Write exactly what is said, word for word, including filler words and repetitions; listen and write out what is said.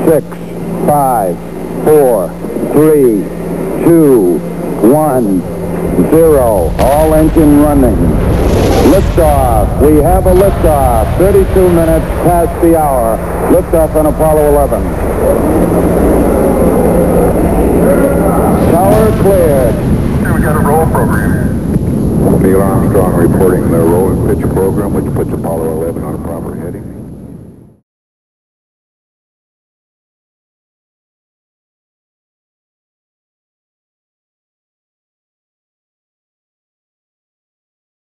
six, five, four, three, two, one, zero. All engine running. Liftoff. We have a liftoff. thirty-two minutes past the hour. Liftoff on Apollo eleven. Tower cleared. We got a roll program. Neil Armstrong reporting the roll and pitch program, which puts Apollo eleven on the proper